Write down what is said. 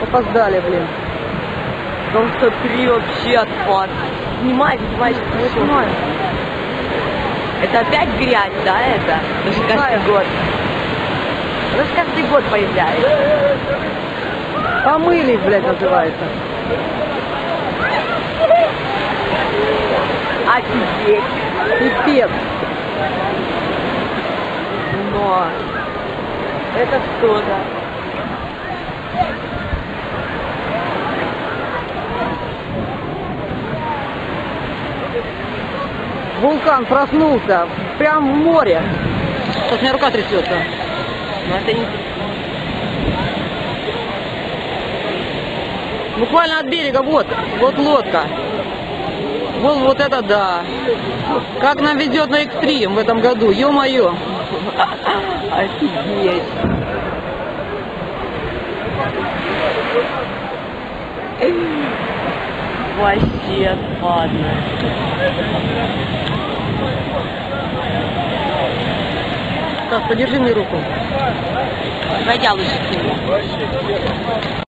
Опоздали, блин. Потому что 3 вообще отпад. Снимайте, Снимаю. Это опять грязь, да, это? Это же каждый год. Это же каждый год появляется. Помыли, блядь, называется. Офигеть. Пипец. Но это что-то. Вулкан проснулся. Прям в море. Сейчас у меня рука трясется. Но это не... Буквально от берега, вот лодка. Вот это да. Как нам везет на экстрим в этом году, ё-моё. Офигеть. Вообще отпадно. Так, подержи мне руку. Пойдя лучше к нему.